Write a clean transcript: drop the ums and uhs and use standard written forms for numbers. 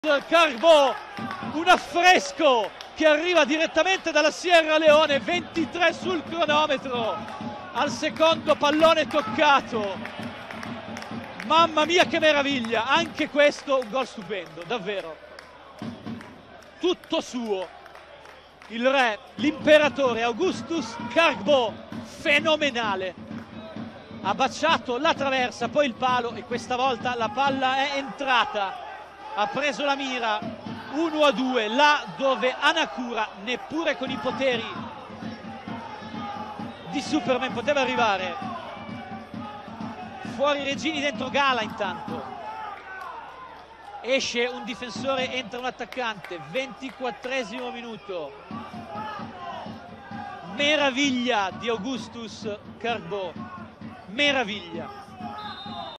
Carbo, un affresco che arriva direttamente dalla Sierra Leone, 23 sul cronometro al secondo pallone toccato. Mamma mia che meraviglia, anche questo un gol stupendo, davvero tutto suo. Il re, l'imperatore Augustus Carbo, fenomenale, ha baciato la traversa, poi il palo, e questa volta la palla è entrata, ha preso la mira. 1-2, là dove Hanakura neppure con i poteri di Superman poteva arrivare. Fuori Regini, dentro Gala. Intanto esce un difensore, entra un attaccante. 24esimo minuto, meraviglia di Augustus Carbo, meraviglia.